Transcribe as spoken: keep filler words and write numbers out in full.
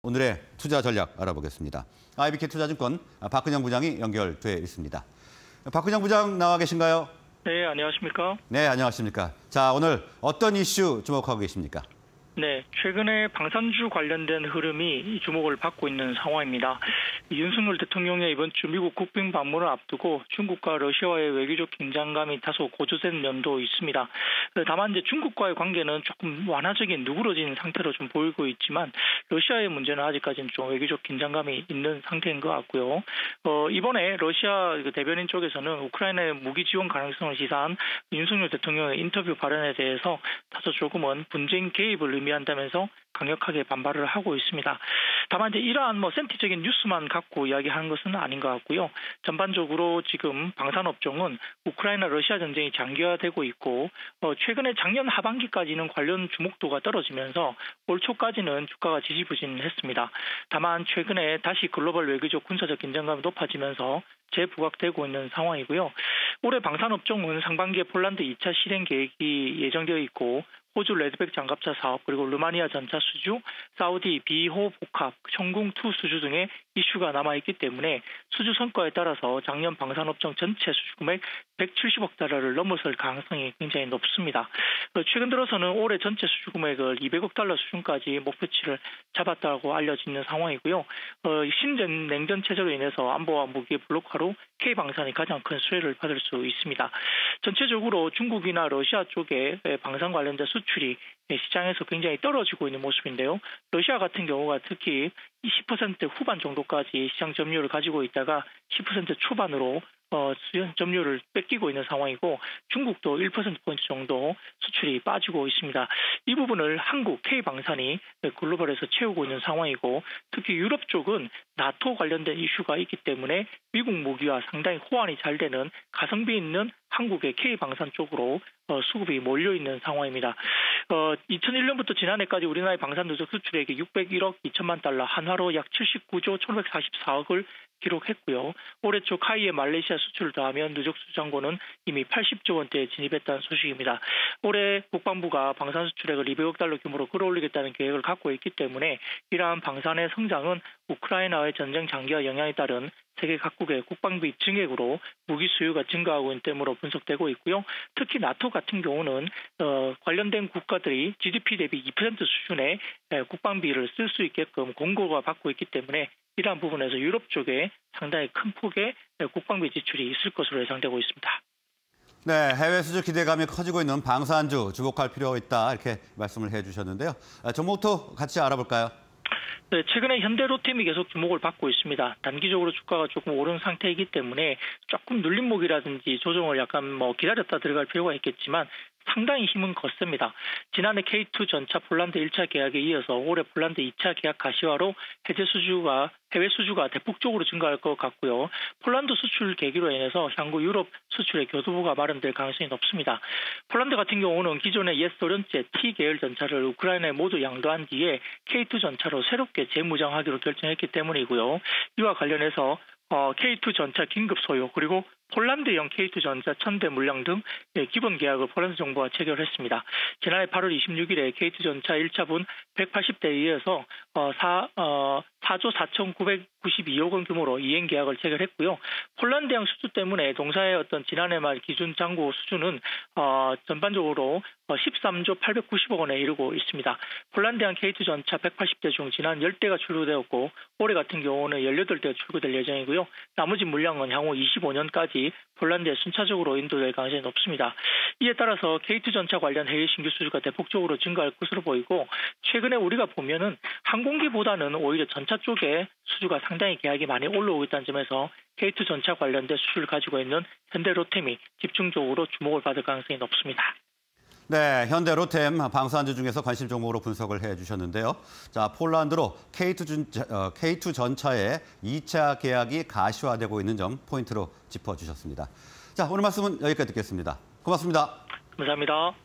오늘의 투자 전략 알아보겠습니다. 아이비케이 투자증권 박근영 부장이 연결돼 있습니다. 박근영 부장 나와 계신가요? 네, 안녕하십니까? 네, 안녕하십니까? 자, 오늘 어떤 이슈 주목하고 계십니까? 네, 최근에 방산주 관련된 흐름이 주목을 받고 있는 상황입니다. 윤석열 대통령의 이번 주 미국 국빈 방문을 앞두고 중국과 러시아와의 외교적 긴장감이 다소 고조된 면도 있습니다. 다만 이제 중국과의 관계는 조금 완화적인 누그러진 상태로 좀 보이고 있지만 러시아의 문제는 아직까지는 좀 외교적 긴장감이 있는 상태인 것 같고요. 어, 이번에 러시아 대변인 쪽에서는 우크라이나의 무기 지원 가능성을 시사한 윤석열 대통령의 인터뷰 발언에 대해서 다소 조금은 분쟁 개입을 의미한다면서 강력하게 반발을 하고 있습니다. 다만 이제 이러한 뭐 센티적인 뉴스만 갖고 이야기하는 것은 아닌 것 같고요. 전반적으로 지금 방산업종은 우크라이나 러시아 전쟁이 장기화되고 있고 어, 최근에 작년 하반기까지는 관련 주목도가 떨어지면서 올 초까지는 주가가 지지부진했습니다. 다만 최근에 다시 글로벌 외교적 군사적 긴장감이 높아지면서 재부각되고 있는 상황이고요. 올해 방산업종은 상반기에 폴란드 이 차 실행 계획이 예정되어 있고 호주 레드백 장갑차 사업, 그리고 루마니아 전차 수주, 사우디 비호 복합, 청궁 투 수주 등의 이슈가 남아있기 때문에 수주 성과에 따라서 작년 방산업종 전체 수주 금액 백칠십억 달러를 넘어설 가능성이 굉장히 높습니다. 최근 들어서는 올해 전체 수주 금액을 이백억 달러 수준까지 목표치를 잡았다고 알려져 있는 상황이고요. 어, 신전 냉전 체제로 인해서 안보와 무기의 블록화로 K방산이 가장 큰 수혜를 받을 수 있습니다. 전체적으로 중국이나 러시아 쪽에 방산 관련된 수출이 시장에서 굉장히 떨어지고 있는 모습인데요. 러시아 같은 경우가 특히 이십 퍼센트 후반 정도까지 시장 점유율을 가지고 있다가 십 퍼센트 초반으로 어, 점유율을 뺏기고 있는 상황이고 중국도 일 퍼센트 포인트 정도 수출이 빠지고 있습니다. 이 부분을 한국 K방산이 글로벌에서 채우고 있는 상황이고 특히 유럽 쪽은 나토 관련된 이슈가 있기 때문에 미국 무기와 상당히 호환이 잘 되는 가성비 있는 한국의 K방산 쪽으로 어, 수급이 몰려있는 상황입니다. 어, 이천일 년부터 지난해까지 우리나라의 방산 누적 수출액이 육백일억 이천만 달러, 한화로 약 칠십구조 천오백사십사억을 기록했고요. 올해 초 카이의 말레이시아 수출을 더하면 누적 수장고는 이미 팔십조 원대에 진입했다는 소식입니다. 올해 국방부가 방산 수출액을 이백억 달러 규모로 끌어올리겠다는 계획을 갖고 있기 때문에 이러한 방산의 성장은 우크라이나의 전쟁 장기화 영향에 따른 세계 각국의 국방비 증액으로 무기 수요가 증가하고 있는 때문으로 분석되고 있고요. 특히 나토 같은 경우는 어, 관련된 국가들이 지디피 대비 이 퍼센트 수준의 국방비를 쓸 수 있게끔 공고가 받고 있기 때문에 이러한 부분에서 유럽 쪽에 상당히 큰 폭의 국방비 지출이 있을 것으로 예상되고 있습니다. 네, 해외 수주 기대감이 커지고 있는 방산주 주목할 필요가 있다 이렇게 말씀을 해주셨는데요. 종목도 같이 알아볼까요? 네, 최근에 현대로템이 계속 주목을 받고 있습니다. 단기적으로 주가가 조금 오른 상태이기 때문에 조금 눌림목이라든지 조정을 약간 뭐 기다렸다 들어갈 필요가 있겠지만 상당히 힘은 거셉니다. 지난해 케이 투 전차 폴란드 일 차 계약에 이어서 올해 폴란드 이 차 계약 가시화로 해제 수주가 해외 수주가 대폭적으로 증가할 것 같고요. 폴란드 수출 계기로 인해서 향후 유럽 수출의 교두보가 마련될 가능성이 높습니다. 폴란드 같은 경우는 기존의 옛 소련제 T 계열 전차를 우크라이나에 모두 양도한 뒤에 케이 투 전차로 새롭게 재무장하기로 결정했기 때문이고요. 이와 관련해서 어, 케이 투 전차 긴급 소요 그리고 폴란드형 케이 투 전차 천 대 물량 등 기본 계약을 폴란드 정부와 체결했습니다. 지난해 팔월 이십육일에 케이 투 전차 일 차분 백팔십 대에 이어서 어, 사, 어, 사조 사천구백구십이억 원 규모로 이행 계약을 체결했고요. 폴란드형 수주 때문에 동사의 어떤 지난해 말 기준 잔고 수준은 어, 전반적으로 십삼조 팔백구십억 원에 이르고 있습니다. 폴란드형 케이 투 전차 백팔십 대 중 지난 십 대가 출고되었고 올해 같은 경우는 십팔 대가 출고될 예정이고요. 나머지 물량은 향후 이십오 년까지 폴란드에 순차적으로 인도될 가능성이 높습니다. 이에 따라서 케이 투 전차 관련 해외 신규 수주가 대폭적으로 증가할 것으로 보이고 최근에 우리가 보면은 항공기보다는 오히려 전차 쪽에 수주가 상당히 계약이 많이 올라오고 있다는 점에서 케이 투 전차 관련된 수주를 가지고 있는 현대로템이 집중적으로 주목을 받을 가능성이 높습니다. 네, 현대로템 방산주 중에서 관심 종목으로 분석을 해주셨는데요. 자, 폴란드로 케이 투, 준, 어, 케이 투 전차의 이 차 계약이 가시화되고 있는 점 포인트로 짚어주셨습니다. 자, 오늘 말씀은 여기까지 듣겠습니다. 고맙습니다. 감사합니다.